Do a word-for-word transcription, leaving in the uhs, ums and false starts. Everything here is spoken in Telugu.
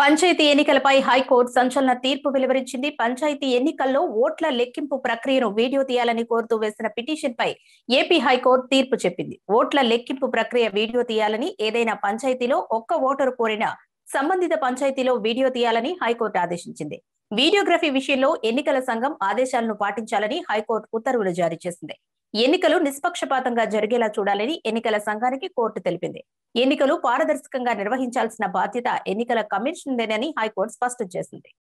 పంచాయతీ ఎన్నికలపై హైకోర్టు సంచలన తీర్పు వెలువరించింది. పంచాయతీ ఎన్నికల్లో ఓట్ల లెక్కింపు ప్రక్రియను వీడియో తీయాలని కోరుతూ వేసిన పిటిషన్ పై ఏపీ హైకోర్టు తీర్పు చెప్పింది. ఓట్ల లెక్కింపు ప్రక్రియ వీడియో తీయాలని ఏదైనా పంచాయతీలో ఒక్క ఓటరు కోరినా సంబంధిత పంచాయతీలో వీడియో తీయాలని హైకోర్టు ఆదేశించింది. వీడియోగ్రఫీ విషయంలో ఎన్నికల సంఘం ఆదేశాలను పాటించాలని హైకోర్టు ఉత్తర్వులు జారీ చేసింది. ఎన్నికలు నిష్పక్షపాతంగా జరిగేలా చూడాలని ఎన్నికల సంఘానికి కోర్టు తెలిపింది. ఎన్నికలు పారదర్శకంగా నిర్వహించాల్సిన బాధ్యత ఎన్నికల కమిషన్దేనని హైకోర్టు స్పష్టం చేసింది.